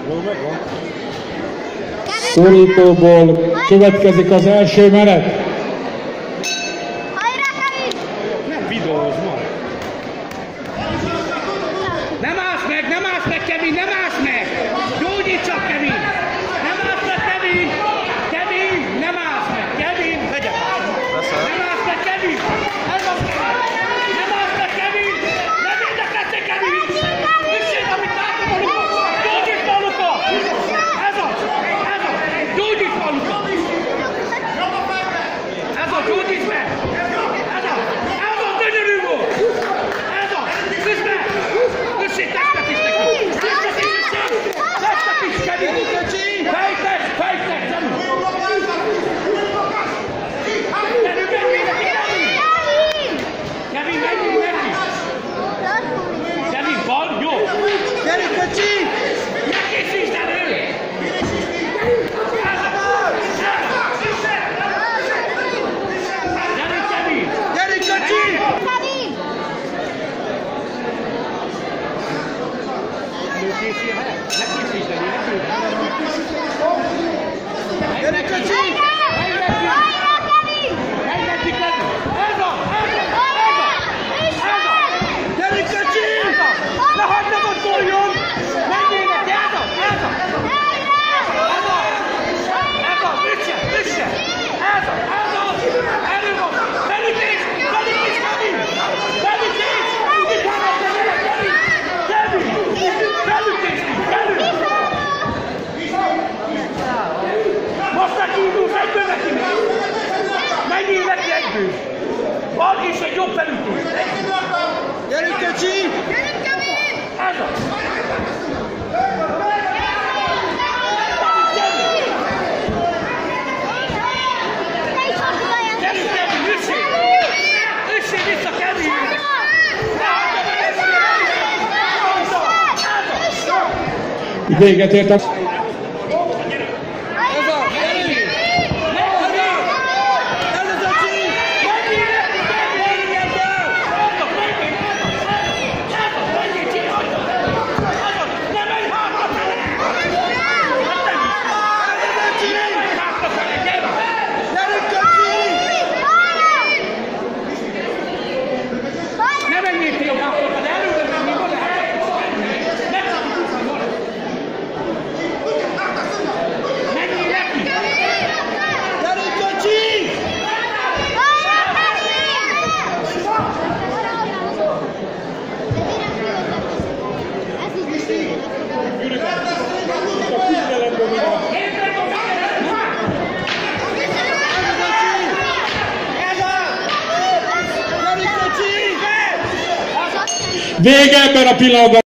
Szorítóból következik az első menet. Nem videóz ma. Nem állsz meg, Kevin, nem állsz meg! Gyógyíts csak, Kevin! Nem állsz meg, Kevin! Kevin, nem állsz meg! Kevin, vegyek! Nem állsz meg, Kevin! Ez az! Nem állsz meg, Kevin! Nem érdekelsz, Kevin! Üsség, amit látom a Luka! Gyógyíts a Luka! Ez az! Ez az! Gyógyíts a Luka! Ez az, gyógyíts meg! Ez az! Ez az, gyönyörű volt! Ez az! Üsd meg! Üsség, testet is neki! Testet is, üsség! Testet is, Kevin! Fejtest, Kevin! Kevin, menj! Kevin, bal, jó! Gyere, kacsi! Ne készítsd elő! Gyere, Kevin! Gyere, kacsi! Előkészíj a helyet? Ne készítsd elő, Gyere, kacsi! Gyere, kacsi! Ne hagyd meg, hogy szóljon! Menjél neki! Ez az! Üsse! Ez az! Erő van! Felütés, Kevin! Felütés! Itt van egy Kevin! Felütés! Most megindulsz egyből neki! Menjél neki egyből! Van és egy jobb felütés! Gyere, kacsi! Ez az! Gyerünk, Kevin, üsség! Üsség vissza, Kevin! Véget értek. Vége ebben a pillanatban.